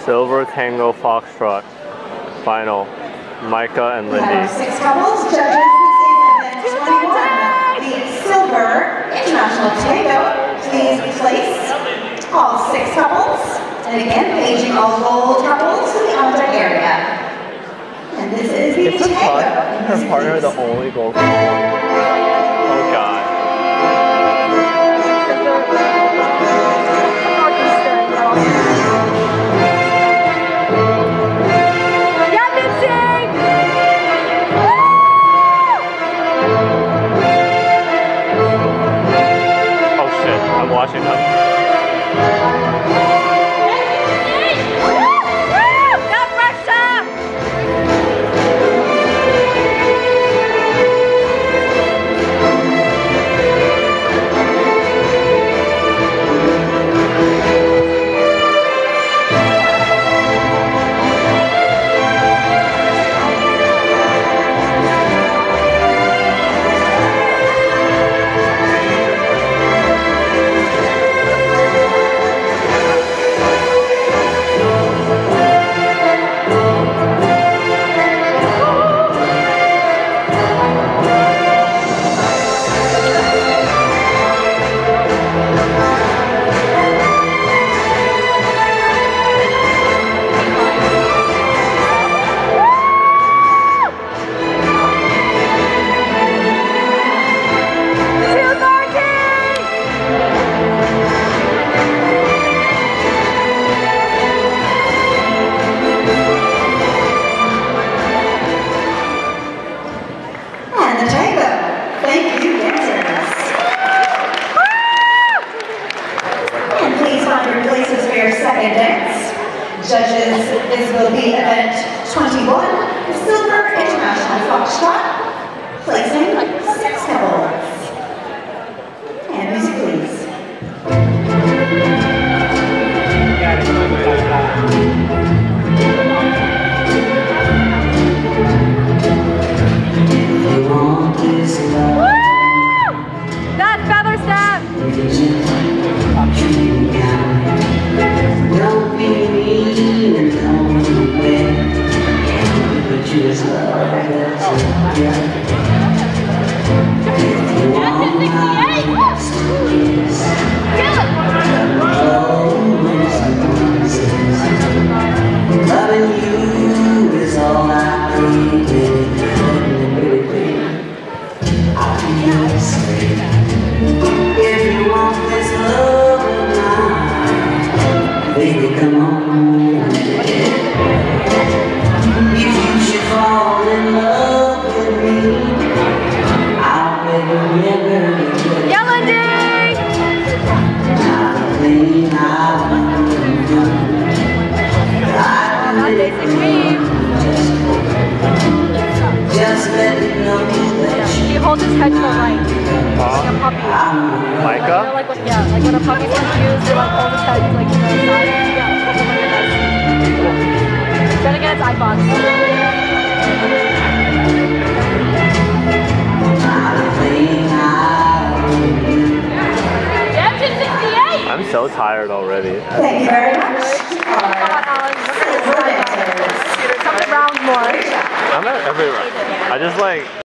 Silver Tango Foxtrot final. Micah and Lindy. 6 couples. Judges, this is event 21. The Silver International Tango. Please place all 6 couples. And again, paging all gold couples to the on-deck area. And this is the Is her partner the only gold couple? Oh God. Oh shit, I'm watching them. Second dance. Judges, this will be event 21, Silver International Foxtrot, placing 6 couples. And music please. That's Feather Step! Don't be mean and don't be bad, but you just love it. If you want my kiss, loving you is all I need, baby. I'll be straight. If you want this love of mine, baby, come on. If you should fall in love with me, I'll remember you. Yellow Day! Nothing I won't do. I just let me know that He holds his head to the right. Like a puppy. Micah? You know, like when a puppy's confused, they like hold his head like to the side. Yeah, that's what it does. Then again, it's iPods. I'm so tired already. Thank you very much. Come around more. I'm at every round. I just like